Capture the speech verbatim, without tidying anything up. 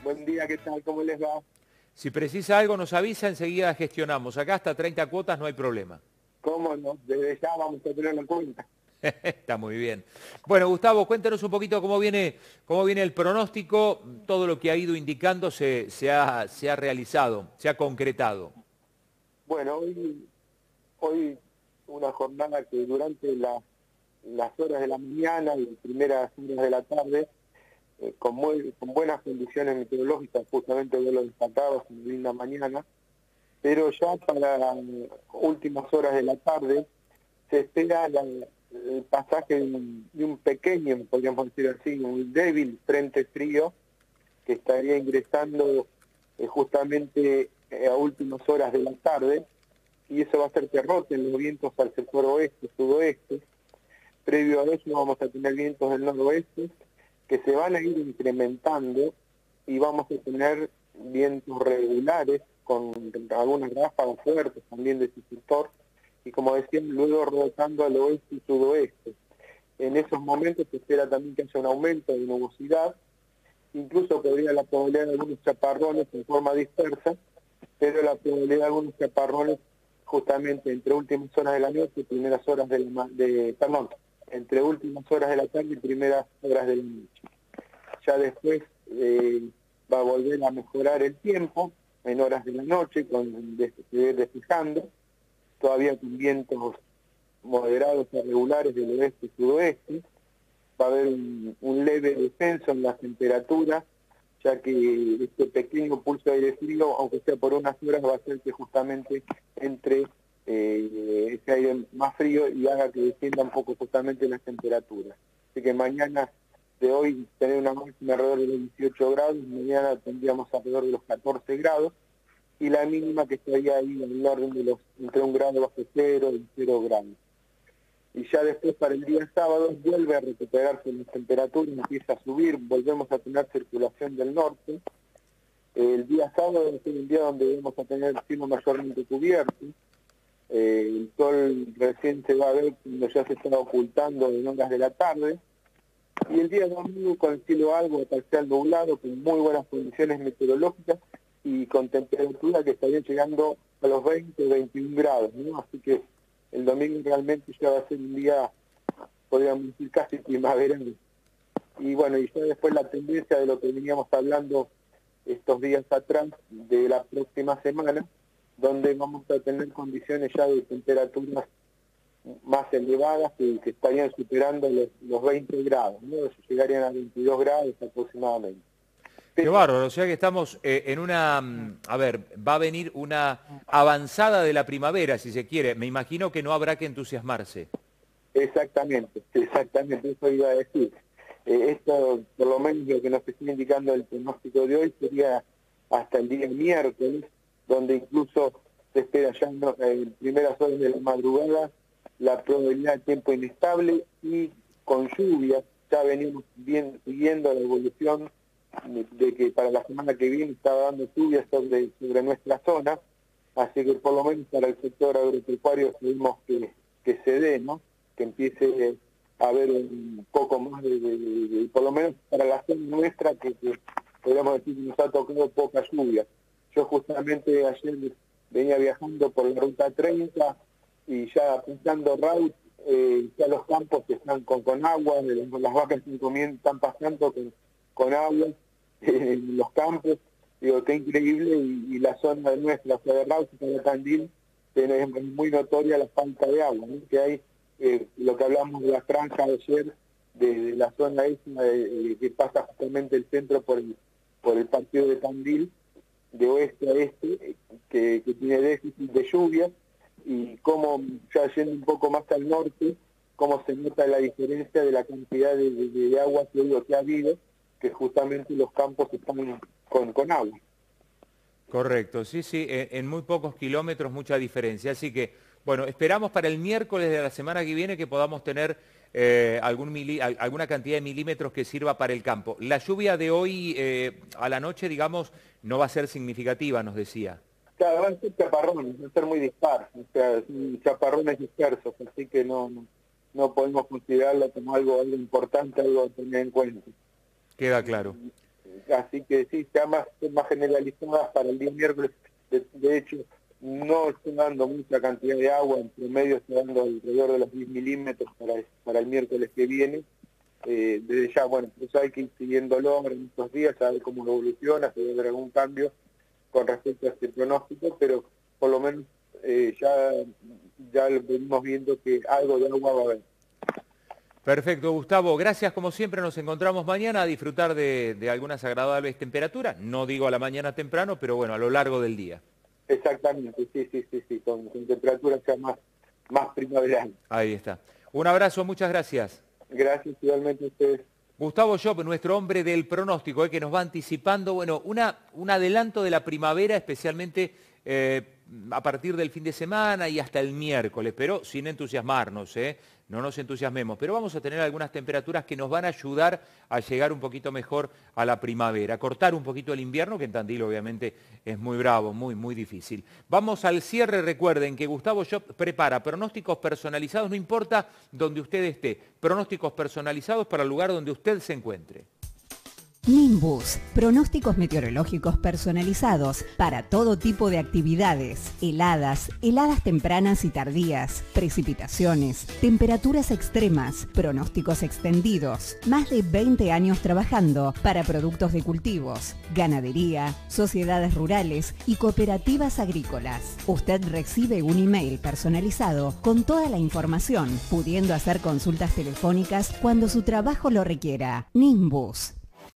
Buen día, ¿qué tal? ¿Cómo les va? Si precisa algo nos avisa, enseguida gestionamos. Acá hasta treinta cuotas no hay problema. ¿Cómo no? Desde ya vamos a tenerlo en cuenta. Está muy bien. Bueno, Gustavo, cuéntanos un poquito cómo viene, cómo viene el pronóstico. Todo lo que ha ido indicando se, se, ha, se ha realizado, se ha concretado. Bueno, hoy, hoy una jornada que durante la, las horas de la mañana y primeras horas de la tarde, eh, con, muy, con buenas condiciones meteorológicas, justamente de los destacados, una linda mañana, pero ya para las últimas horas de la tarde se espera la, el pasaje de un, de un pequeño, podríamos decir así, un débil frente frío que estaría ingresando eh, justamente eh, a últimas horas de la tarde, y eso va a hacer que roten los vientos al sector oeste, sudoeste. Previo a eso vamos a tener vientos del noroeste que se van a ir incrementando y vamos a tener vientos regulares con algunas ráfagas fuertes también de ese sector, y como decía, luego rotando al oeste y sudoeste. En esos momentos se espera también que haya un aumento de nubosidad, incluso podría la probabilidad de algunos chaparrones en forma dispersa, pero la probabilidad de algunos chaparrones justamente entre últimas horas de la noche y primeras horas de la, de, perdón, entre últimas horas de la tarde y primeras horas de la noche. Ya después eh, va a volver a mejorar el tiempo en horas de la noche, con des, despejando, todavía con vientos moderados a regulares del oeste y sudoeste. Va a haber un, un leve descenso en las temperaturas, ya que este pequeño pulso de aire frío, aunque sea por unas horas, va a hacer que justamente entre eh, ese aire más frío y haga que descienda un poco justamente las temperaturas. Así que mañana de hoy tener una máxima alrededor de los dieciocho grados, mañana tendríamos alrededor de los catorce grados, y la mínima que estaría ahí en el orden de los entre un grado bajo cero y cero grados. Y ya después para el día sábado vuelve a recuperarse las temperaturas, empieza a subir, volvemos a tener circulación del norte. El día sábado es un día donde vamos a tener el cielo mayormente cubierto. Eh, el sol recién se va a ver cuando ya se está ocultando en horas de la tarde. Y el día domingo con el cielo algo parcial nublado, con muy buenas condiciones meteorológicas y con temperatura que estaría llegando a los veinte, veintiún grados, ¿no? Así que el domingo realmente ya va a ser un día, podríamos decir, casi primaveral. Y bueno, y ya después la tendencia de lo que veníamos hablando estos días atrás, de la próxima semana, donde vamos a tener condiciones ya de temperaturas más elevadas que, que estarían superando los, los veinte grados, ¿no? Llegarían a veintidós grados aproximadamente. Qué bárbaro, o sea que estamos eh, en una, mm, a ver, va a venir una avanzada de la primavera, si se quiere. Me imagino que no habrá que entusiasmarse. Exactamente, exactamente, eso iba a decir. Eh, esto, por lo menos lo que nos está indicando el pronóstico de hoy, sería hasta el día miércoles, donde incluso se espera ya en, en primeras horas de la madrugada la probabilidad de tiempo inestable y con lluvias. Ya venimos bien, siguiendo la evolución de que para la semana que viene estaba dando lluvias sobre, sobre nuestra zona, así que por lo menos para el sector agropecuario seguimos que, que se dé, ¿no? Que empiece a haber un poco más de, de, de, de por lo menos para la zona nuestra, que, que podríamos decir que nos ha tocado poca lluvia. Yo justamente ayer venía viajando por la ruta treinta y ya pensando route, eh, ya los campos están con, con agua, las vacas están comiendo, están pasando con, con agua en los campos. Digo, qué increíble, y, y la zona de nuestra, la ciudad de Rauch, de Tandil, es muy notoria la falta de agua, ¿no? Que hay, eh, lo que hablamos de la franja de ayer, de, de la zona esa, de, que pasa justamente el centro por el, por el partido de Tandil, de oeste a este, que, que tiene déficit de lluvia, y cómo, ya yendo un poco más al norte, cómo se nota la diferencia de la cantidad de, de, de agua que, digo, que ha habido, que justamente los campos están con, con agua. Correcto, sí, sí, en, en muy pocos kilómetros mucha diferencia. Así que, bueno, esperamos para el miércoles de la semana que viene que podamos tener eh, algún mili, alguna cantidad de milímetros que sirva para el campo. La lluvia de hoy eh, a la noche, digamos, no va a ser significativa, nos decía. Claro, van a ser chaparrones, van a ser muy disparos, o sea, son chaparrones dispersos, así que no, no, no podemos considerarlo como algo, algo importante, algo a tener en cuenta. Queda claro. así que sí, ya más, más generalizadas para el día miércoles. De, de hecho, no estoy dando mucha cantidad de agua, en promedio estoy dando alrededor de los diez milímetros para, para el miércoles que viene. Eh, desde ya, bueno, pues hay que ir siguiéndolo en estos días, a ver cómo evoluciona, si va a haber algún cambio con respecto a este pronóstico, pero por lo menos eh, ya, ya venimos viendo que algo de agua va a haber. Perfecto, Gustavo. Gracias como siempre. Nos encontramos mañana a disfrutar de, de algunas agradables temperaturas. No digo a la mañana temprano, pero bueno, a lo largo del día. Exactamente, sí, sí, sí, sí, con, con temperaturas ya más, más primaverales. Ahí está. Un abrazo, muchas gracias. Gracias igualmente a ustedes. Gustavo Job, nuestro hombre del pronóstico, eh, que nos va anticipando, bueno, una, un adelanto de la primavera, especialmente eh, a partir del fin de semana y hasta el miércoles, pero sin entusiasmarnos, eh, no nos entusiasmemos, pero vamos a tener algunas temperaturas que nos van a ayudar a llegar un poquito mejor a la primavera, cortar un poquito el invierno, que en Tandil obviamente es muy bravo, muy, muy difícil. Vamos al cierre, recuerden que Gustavo Job prepara pronósticos personalizados, no importa donde usted esté, pronósticos personalizados para el lugar donde usted se encuentre. Nimbus, pronósticos meteorológicos personalizados para todo tipo de actividades, heladas, heladas tempranas y tardías, precipitaciones, temperaturas extremas, pronósticos extendidos. Más de veinte años trabajando para productos de cultivos, ganadería, sociedades rurales y cooperativas agrícolas. Usted recibe un email personalizado con toda la información, pudiendo hacer consultas telefónicas cuando su trabajo lo requiera. Nimbus.